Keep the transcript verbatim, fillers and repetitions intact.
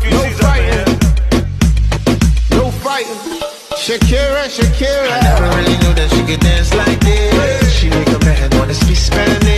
few No C's up in here. No fighting. Shakira, Shakira. I never really knew that she could dance like this. She make a man wanna speak Spanish.